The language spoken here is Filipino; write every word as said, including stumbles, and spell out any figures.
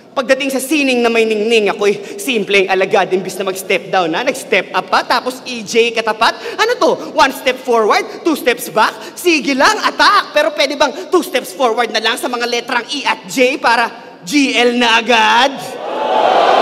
Pagdating sa sining na may ningning, ako'y simpleng alagad, imbis na mag-step down na, nag-step up pa, tapos E J katapat. Ano to? One step forward, two steps back? Sige lang, attack! Pero pwede bang two steps forward na lang sa mga letrang E at J para G L na agad?